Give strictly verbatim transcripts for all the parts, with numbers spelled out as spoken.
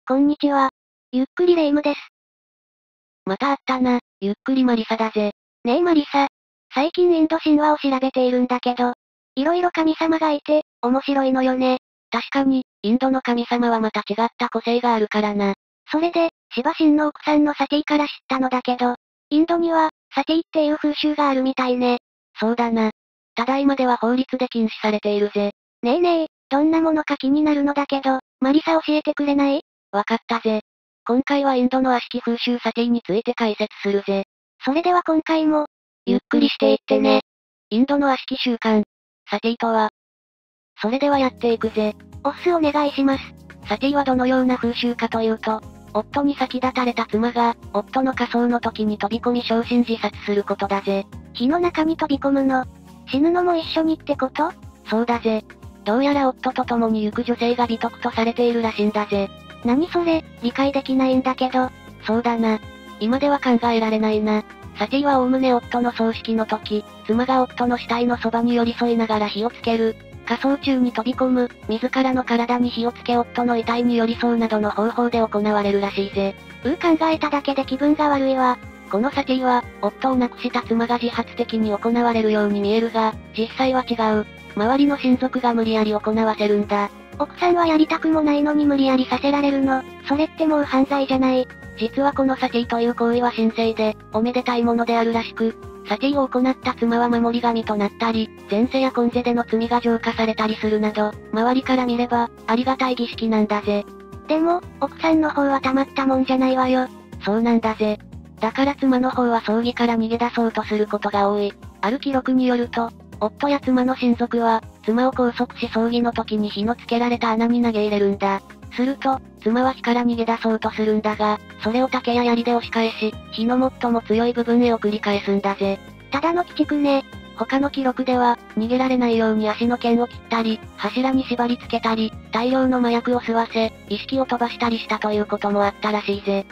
こんにちは。ゆっくりレ夢ムです。 また会ったな、ゆっくりマリサだぜ。 ねえマリサ。最近インド神話を調べているんだけど、いろいろ神様がいて、面白いのよね。 確かに、インドの神様はまた違った個性があるからな。 それで、シバ神の奥さんのサティから知ったのだけど、インドには、サティっていう風習があるみたいね。 そうだな。ただいまでは法律で禁止されているぜ。 ねえねえ、どんなものか気になるのだけど、マリサ教えてくれない？ わかったぜ。今回はインドの悪しき風習サティについて解説するぜ。 それでは今回も、 ゆっくりしていってね。インドの悪しき習慣、サティとは。それではやっていくぜ。 おっすお願いします。 サティはどのような風習かというと、夫に先立たれた妻が、夫の火葬の時に飛び込み焼身自殺することだぜ。 火の中に飛び込むの。死ぬのも一緒にってこと？ そうだぜ。どうやら夫と共に行く女性が美徳とされているらしいんだぜ。 何それ、理解できないんだけど。 そうだな。今では考えられないな。サティは概ね夫の葬式の時、妻が夫の死体のそばに寄り添いながら火をつける、火葬中に飛び込む、自らの体に火をつけ夫の遺体に寄り添うなどの方法で行われるらしいぜ。 うー考えただけで気分が悪いわ。 このサティは、夫を亡くした妻が自発的に行われるように見えるが、実際は違う。周りの親族が無理やり行わせるんだ。 奥さんはやりたくもないのに無理やりさせられるの。それってもう犯罪じゃない。 実はこのサティという行為は神聖で、おめでたいものであるらしく、サティを行った妻は守り神となったり、前世や今世での罪が浄化されたりするなど、周りから見れば、ありがたい儀式なんだぜ。 でも、奥さんの方はたまったもんじゃないわよ。 そうなんだぜ。だから妻の方は葬儀から逃げ出そうとすることが多い。ある記録によると、夫や妻の親族は、妻を拘束し葬儀の時に火のつけられた穴に投げ入れるんだ。すると、妻は火から逃げ出そうとするんだが、それを竹や槍で押し返し、火の最も強い部分へを繰り返すんだぜ。 ただの鬼畜ね。 他の記録では、逃げられないように足の剣を切ったり、柱に縛り付けたり、大量の麻薬を吸わせ、意識を飛ばしたりしたということもあったらしいぜ。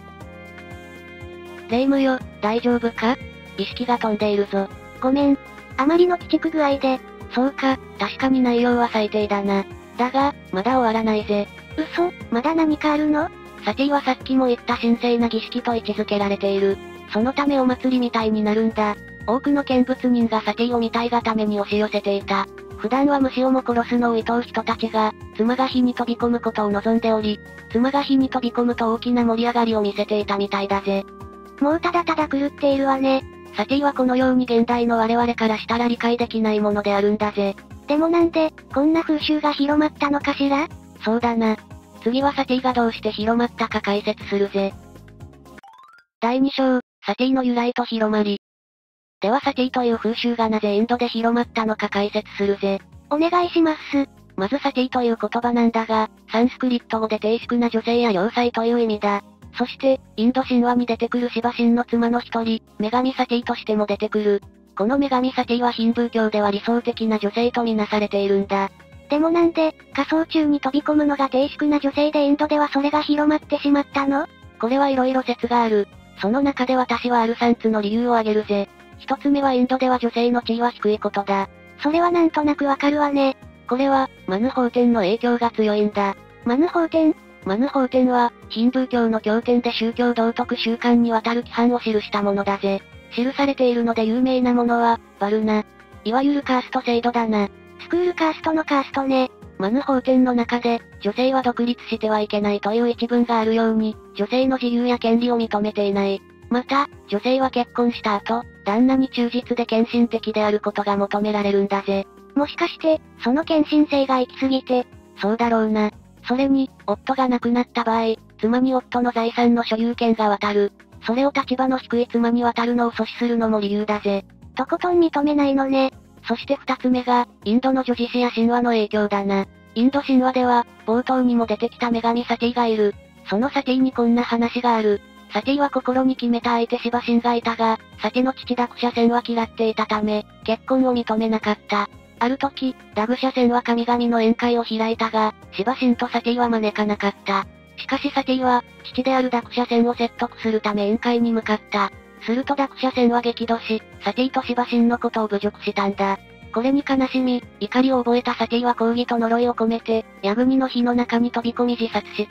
レ夢ムよ、大丈夫か？意識が飛んでいるぞ。 ごめん。あまりの鬼畜具合で。 そうか、確かに内容は最低だな。だが、まだ終わらないぜ。 嘘、まだ何かあるの？ サティはさっきも言った神聖な儀式と位置づけられている。そのためお祭りみたいになるんだ。多くの見物人がサティを見たいがために押し寄せていた。普段は虫をも殺すのを厭う人たちが、妻が火に飛び込むことを望んでおり、妻が火に飛び込むと大きな盛り上がりを見せていたみたいだぜ。 もうただただ狂っているわね。 サティはこのように現代の我々からしたら理解できないものであるんだぜ。 でもなんで、こんな風習が広まったのかしら？ そうだな。次はサティがどうして広まったか解説するぜ。だいに章、サティの由来と広まり。ではサティという風習がなぜインドで広まったのか解説するぜ。 お願いします。 まずサティという言葉なんだが、サンスクリット語で低粛な女性や要塞という意味だ。そして、インド神話に出てくるシバ神の妻の一人、女神サティとしても出てくる。この女神サティはヒンブー教では理想的な女性とみなされているんだ。 でもなんで、火葬中に飛び込むのが低粛な女性でインドではそれが広まってしまったの？ これはいろいろ説がある。その中で私はあるさんつの理由を挙げるぜ。一つ目はインドでは女性の地位は低いことだ。 それはなんとなくわかるわね。 これは、マヌ法典の影響が強いんだ。 マヌ法典？ マヌ法典は、ヒンブー教の経典で宗教道徳習慣にわたる規範を記したものだぜ。記されているので有名なものは、バルナ。いわゆるカースト制度だな。 スクールカーストのカーストね。 マヌ法典の中で、女性は独立してはいけないという一文があるように、女性の自由や権利を認めていない。また、女性は結婚した後、旦那に忠実で献身的であることが求められるんだぜ。 もしかして、その献身性が行き過ぎて。 そうだろうな。それに、夫が亡くなった場合、妻に夫の財産の所有権が渡る。それを立場の低い妻に渡るのを阻止するのも理由だぜ。 とことん認めないのね。 そして二つ目が、インドの女子誌や神話の影響だな。インド神話では、冒頭にも出てきた女神サティがいる。そのサティにこんな話がある。サティは心に決めた相手シバ神がいたが、サティの父ダクシャセンは嫌っていたため、結婚を認めなかった。ある時、ダグシャセンは神々の宴会を開いたが、シバ神とサティは招かなかった。しかしサティは、父であるダクシャセンを説得するため宴会に向かった。するとダクシャセンは激怒し、サティとシバ神のことを侮辱したんだ。これに悲しみ、怒りを覚えたサティは抗議と呪いを込めて、ヤグニの火の中に飛び込み自殺した。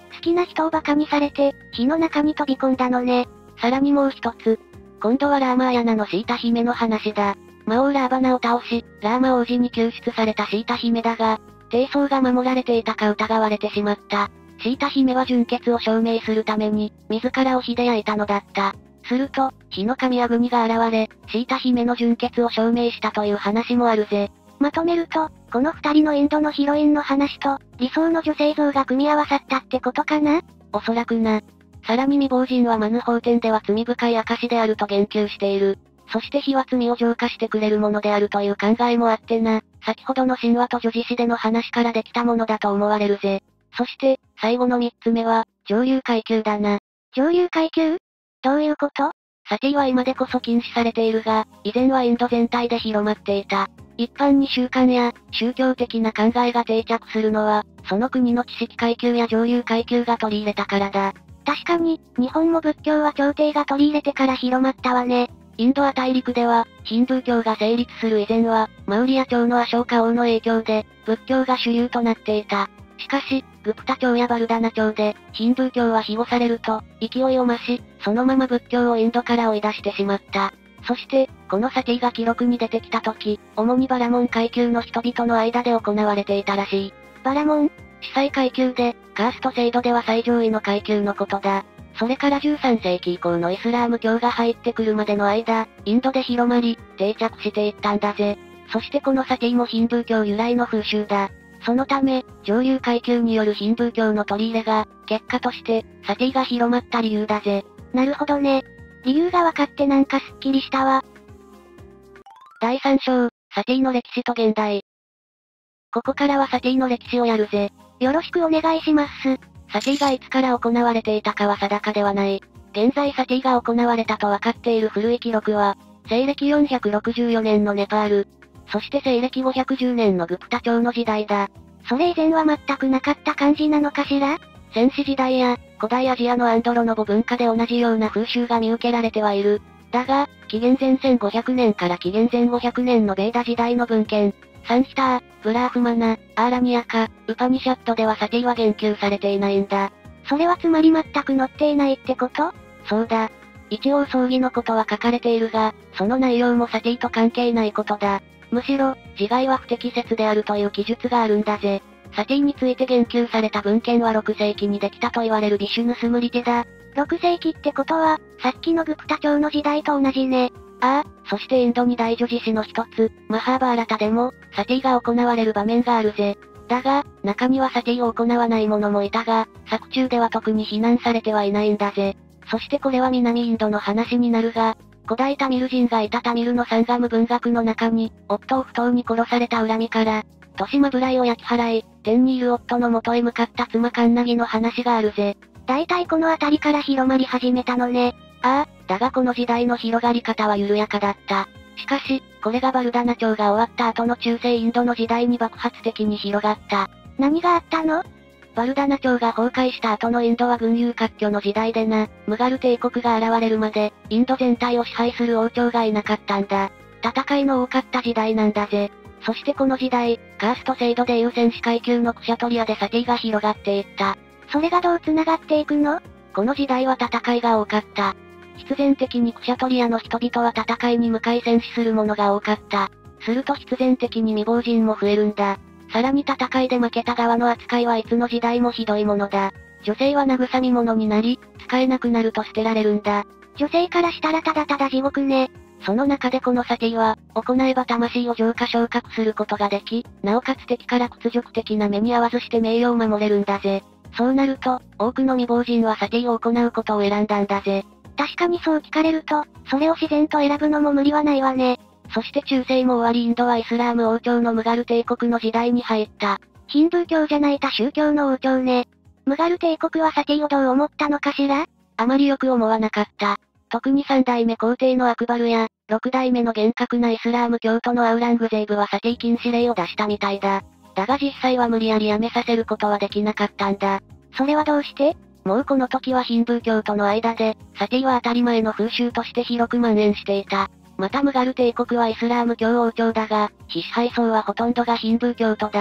好きな人を馬鹿にされて、火の中に飛び込んだのね。 さらにもう一つ。今度はラーマーヤナのシータ姫の話だ。魔王ラーバナを倒し、ラーマ王子に救出されたシータ姫だが、貞操が守られていたか疑われてしまった。シータ姫は純潔を証明するために、自らを火で焼いたのだった。すると、火の神アグニが現れ、シータ姫の純潔を証明したという話もあるぜ。 まとめると、この二人のインドのヒロインの話と、理想の女性像が組み合わさったってことかな？ おそらくな。さらに未亡人はマヌ法典では罪深い証であると言及している。そして火は罪を浄化してくれるものであるという考えもあってな、先ほどの神話と女子誌での話からできたものだと思われるぜ。そして、最後の三つ目は、上流階級だな。 上流階級？どういうこと？ サティは今でこそ禁止されているが、以前はインド全体で広まっていた。一般に習慣や、宗教的な考えが定着するのは、その国の知識階級や上流階級が取り入れたからだ。 確かに、日本も仏教は朝廷が取り入れてから広まったわね。 インド亜大陸では、ヒンドゥー教が成立する以前は、マウリア朝のアショーカ王の影響で、仏教が主流となっていた。しかし、グプタ朝やバルダナ朝で、ヒンドゥー教は庇護されると、勢いを増し、そのまま仏教をインドから追い出してしまった。そして、このサティが記録に出てきた時、主にバラモン階級の人々の間で行われていたらしい。 バラモン？ 司祭階級で、カースト制度では最上位の階級のことだ。それからじゅうさんせいき以降のイスラーム教が入ってくるまでの間、インドで広まり、定着していったんだぜ。そしてこのサティもヒンドゥー教由来の風習だ。そのため、上流階級によるヒンドゥー教の取り入れが、結果として、サティが広まった理由だぜ。 なるほどね。理由が分かってなんかすっきりしたわ。 だいさん章、サティの歴史と現代。ここからはサティの歴史をやるぜ。 よろしくお願いします。 サティがいつから行われていたかは定かではない。現在サティが行われたと分かっている古い記録は、西暦よんひゃくろくじゅうよねんのネパール、そして西暦ごひゃくじゅうねんのグプタ朝の時代だ。 それ以前は全くなかった感じなのかしら？ 先史時代や、古代アジアのアンドロノボ文化で同じような風習が見受けられてはいる。だが、紀元前せんごひゃくねんから紀元前ごひゃくねんのベーダ時代の文献、サンヒター、ブラーフマナ、アーラニアカ、ウパニシャッドではサティは言及されていないんだ。 それはつまり全く載っていないってこと？ そうだ。一応葬儀のことは書かれているが、その内容もサティと関係ないことだ。むしろ、自害は不適切であるという記述があるんだぜ。サティについて言及された文献はろくせいきにできたと言われるビシュヌスムリテだ。 ろくせいきってことは、さっきのグプタ朝の時代と同じね。 ああ、そしてインドに大女子誌の一つ、マハーバーラタでも、サティが行われる場面があるぜ。だが、中にはサティを行わない者もいたが、作中では特に非難されてはいないんだぜ。そしてこれは南インドの話になるが、古代タミル人がいたタミルのサンガム文学の中に、夫を不当に殺された恨みから、トシマブライを焼き払い、天にいる夫の元へ向かった妻カンナギの話があるぜ。 だいたいこの辺りから広まり始めたのね。 ああ、だがこの時代の広がり方は緩やかだった。しかし、これがバルダナ朝が終わった後の中世インドの時代に爆発的に広がった。 何があったの？ バルダナ朝が崩壊した後のインドは群雄割拠の時代でな、ムガル帝国が現れるまで、インド全体を支配する王朝がいなかったんだ。戦いの多かった時代なんだぜ。そしてこの時代、カースト制度で優先士階級のクシャトリアでサティが広がっていった。 それがどう繋がっていくの？ この時代は戦いが多かった。必然的にクシャトリアの人々は戦いに向かい戦死する者が多かった。すると必然的に未亡人も増えるんだ。さらに戦いで負けた側の扱いはいつの時代もひどいものだ。女性は慰み者になり、使えなくなると捨てられるんだ。 女性からしたらただただ地獄ね。 その中でこのサティは、行えば魂を浄化昇格することができ、なおかつ敵から屈辱的な目に遭わずして名誉を守れるんだぜ。そうなると、多くの未亡人はサティを行うことを選んだんだぜ。 確かにそう聞かれると、それを自然と選ぶのも無理はないわね。 そして中世も終わりインドはイスラーム王朝のムガル帝国の時代に入った。 ヒンドゥー教じゃない他宗教の王朝ね。ムガル帝国はサティをどう思ったのかしら？ あまりよく思わなかった。特にさんだいめ皇帝のアクバルや、ろくだいめの厳格なイスラーム教徒のアウラングゼーブはサティ禁止令を出したみたいだ。だが実際は無理やりやめさせることはできなかったんだ。 それはどうして？ もうこの時はヒンドゥー教との間で、サティは当たり前の風習として広く蔓延していた。またムガル帝国はイスラーム教王朝だが、非支配層はほとんどがヒンドゥー教徒だ。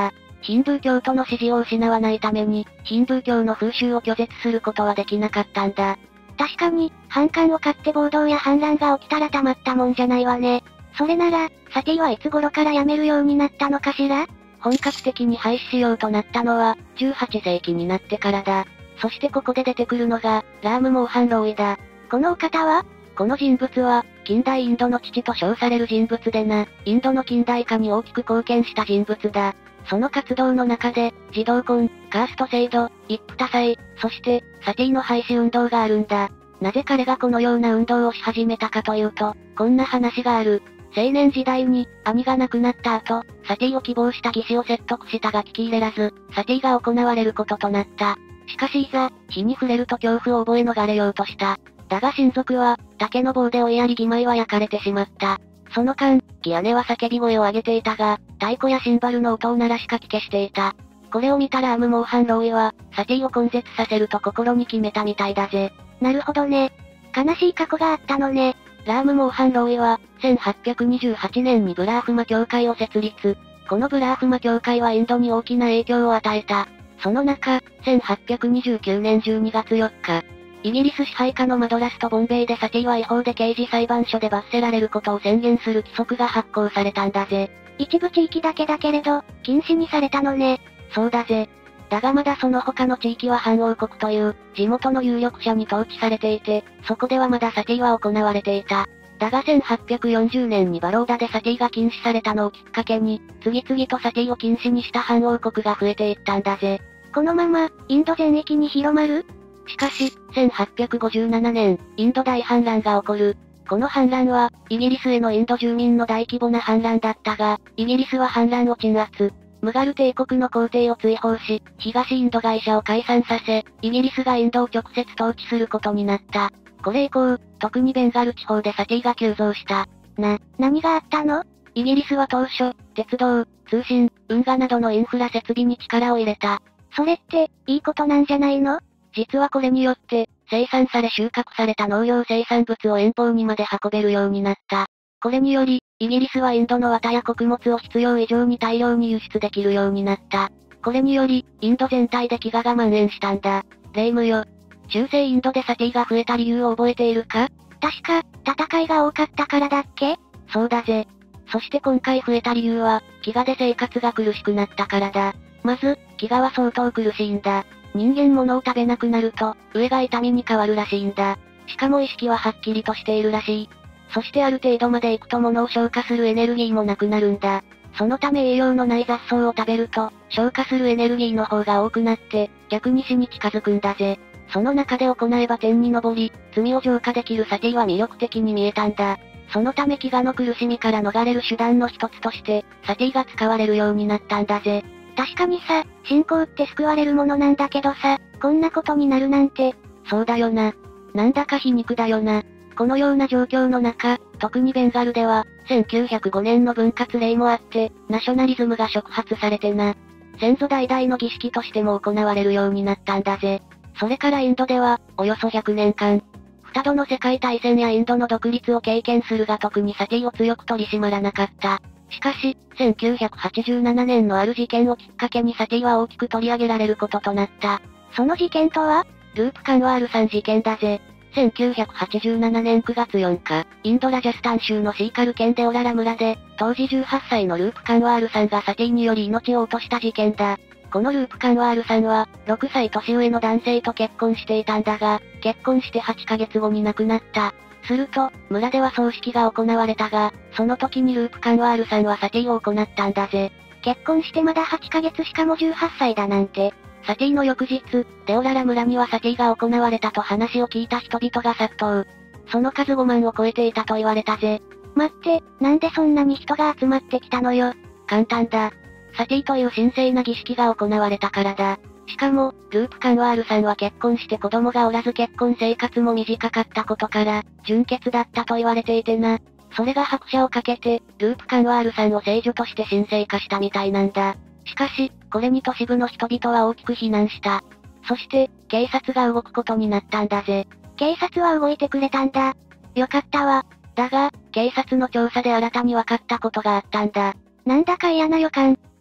ヒンドゥー教徒の支持を失わないために、ヒンドゥー教の風習を拒絶することはできなかったんだ。 確かに、反感を買って暴動や反乱が起きたらたまったもんじゃないわね。それなら、サティはいつ頃からやめるようになったのかしら？ 本格的に廃止しようとなったのは、じゅうはちせいきになってからだ。そしてここで出てくるのが、ラーム・モーハン・ローイだ。 このお方は？ この人物は、近代インドの父と称される人物でな、インドの近代化に大きく貢献した人物だ。その活動の中で、児童婚、カースト制度、一夫多妻、そして、サティの廃止運動があるんだ。なぜ彼がこのような運動をし始めたかというと、こんな話がある。青年時代に、兄が亡くなった後、サティを希望した義士を説得したが聞き入れらず、サティが行われることとなった。しかしいざ、火に触れると恐怖を覚え逃れようとした。だが親族は、竹の棒で追いやり義妹は焼かれてしまった。その間、義姉は叫び声を上げていたが、太鼓やシンバルの音を鳴らしかき消していた。これを見たラーム・モーハン・ローイは、サティを根絶させると心に決めたみたいだぜ。 なるほどね。悲しい過去があったのね。 ラーム・モーハン・ローイは、せんはっぴゃくにじゅうはちねんにブラーフマ教会を設立。このブラーフマ教会はインドに大きな影響を与えた。その中、せんはっぴゃくにじゅうきゅうねんじゅうにがつよっか、イギリス支配下のマドラスとボンベイでサティは違法で刑事裁判所で罰せられることを宣言する規則が発行されたんだぜ。 一部地域だけだけれど、禁止にされたのね。 そうだぜ。だがまだその他の地域は反王国という、地元の有力者に統治されていて、そこではまだサティは行われていた。だがせんはっぴゃくよんじゅうねんにバローダでサティが禁止されたのをきっかけに、次々とサティを禁止にした反王国が増えていったんだぜ。 このまま、インド全域に広まる？ しかし、せんはっぴゃくごじゅうななねん、インド大反乱が起こる。この反乱は、イギリスへのインド住民の大規模な反乱だったが、イギリスは反乱を鎮圧。ムガル帝国の皇帝を追放し、東インド会社を解散させ、イギリスがインドを直接統治することになった。これ以降、特にベンガル地方でサティが急増した。 な、何があったの？ イギリスは当初、鉄道、通信、運河などのインフラ設備に力を入れた。 それって、いいことなんじゃないの？ 実はこれによって、生産され収穫された農業生産物を遠方にまで運べるようになった。これにより、イギリスはインドの綿や穀物を必要以上に大量に輸出できるようになった。これにより、インド全体で飢餓が蔓延したんだ。霊夢よ。中世インドでサティが増えた理由を覚えているか？ 確か、戦いが多かったからだっけ？ そうだぜ。そして今回増えた理由は、飢餓で生活が苦しくなったからだ。まず、飢餓は相当苦しいんだ。人間物を食べなくなると、上が痛みに変わるらしいんだ。しかも意識ははっきりとしているらしい。そしてある程度まで行くと物を消化するエネルギーもなくなるんだ。そのため栄養のない雑草を食べると、消化するエネルギーの方が多くなって、逆に死に近づくんだぜ。その中で行えば天に昇り、罪を浄化できるサティは魅力的に見えたんだ。そのため飢餓の苦しみから逃れる手段の一つとして、サティが使われるようになったんだぜ。 確かにさ、信仰って救われるものなんだけどさ、こんなことになるなんて。 そうだよな。なんだか皮肉だよな。このような状況の中、特にベンガルでは、せんきゅうひゃくごねんの分割令もあって、ナショナリズムが触発されてな。先祖代々の儀式としても行われるようになったんだぜ。それからインドでは、およそひゃくねんかん、二度の世界大戦やインドの独立を経験するが特にサティを強く取り締まらなかった。しかし、せんきゅうひゃくはちじゅうななねんのある事件をきっかけにサティは大きく取り上げられることとなった。 その事件とは？ ループカンワールさん事件だぜ。せんきゅうひゃくはちじゅうななねんくがつよっか、インドラジャスタン州のシーカル県でオララ村で、当時じゅうはっさいのループカンワールさんがサティにより命を落とした事件だ。このループカンワールさんは、ろくさい年上の男性と結婚していたんだが、結婚してはちかげつごに亡くなった。すると、村では葬式が行われたが、その時にループカンワールさんはサティを行ったんだぜ。 結婚してまだはちかげつしかもじゅうはっさいだなんて。 サティの翌日、デオララ村にはサティが行われたと話を聞いた人々が殺到。その数ごまんを超えていたと言われたぜ。 待って、なんでそんなに人が集まってきたのよ。 簡単だ。サティという神聖な儀式が行われたからだ。しかも、ループカンワールさんは結婚して子供がおらず結婚生活も短かったことから、純潔だったと言われていてな。それが拍車をかけて、ループカンワールさんを聖女として神聖化したみたいなんだ。しかし、これに都市部の人々は大きく非難した。そして、警察が動くことになったんだぜ。 警察は動いてくれたんだ。よかったわ。 だが、警察の調査で新たに分かったことがあったんだ。 なんだか嫌な予感。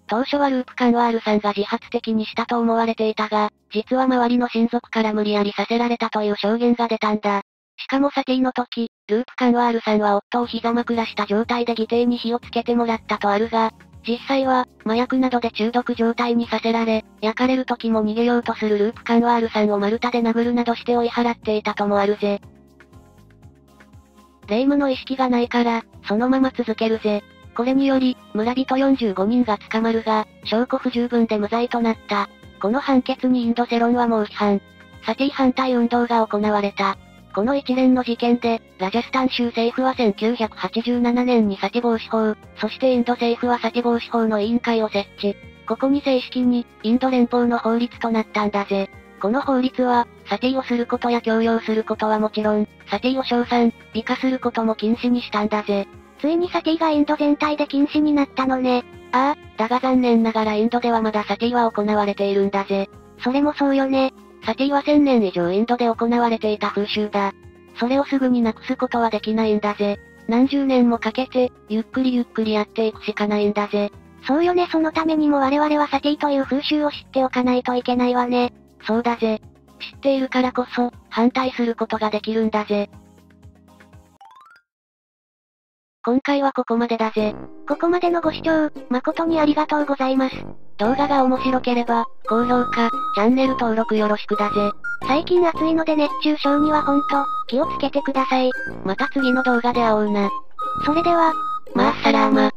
当初はループカンワールさんが自発的にしたと思われていたが、実は周りの親族から無理やりさせられたという証言が出たんだ。しかもサティの時、ループカンワールさんは夫を膝枕した状態で義弟に火をつけてもらったとあるが、実際は、麻薬などで中毒状態にさせられ、焼かれる時も逃げようとするループカンワールさんを丸太で殴るなどして追い払っていたともあるぜ。霊夢の意識がないから、そのまま続けるぜ。これにより、村人よんじゅうごにんが捕まるが、証拠不十分で無罪となった。この判決にインド世論は猛批判。サティ反対運動が行われた。この一連の事件で、ラジャスタン州政府はせんきゅうひゃくはちじゅうななねんにサティ防止法、そしてインド政府はサティ防止法の委員会を設置。ここに正式に、インド連邦の法律となったんだぜ。この法律は、サティをすることや強要することはもちろん、サティを称賛、美化することも禁止にしたんだぜ。 ついにサティがインド全体で禁止になったのね。 ああ、だが残念ながらインドではまだサティは行われているんだぜ。 それもそうよね。 サティはせんねん以上インドで行われていた風習だ。それをすぐになくすことはできないんだぜ。何十年もかけて、ゆっくりゆっくりやっていくしかないんだぜ。 そうよね、そのためにも我々はサティという風習を知っておかないといけないわね。 そうだぜ。知っているからこそ、反対することができるんだぜ。今回はここまでだぜ。 ここまでのご視聴、誠にありがとうございます。 動画が面白ければ、高評価、チャンネル登録よろしくだぜ。 最近暑いので熱中症にはほんと、気をつけてください。 また次の動画で会おうな。 それでは、 マッサラーマ。